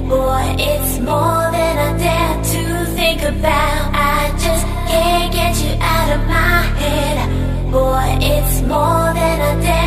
Boy, it's more than I dare to think about. I just can't get you out of my head. Boy, it's more than I dare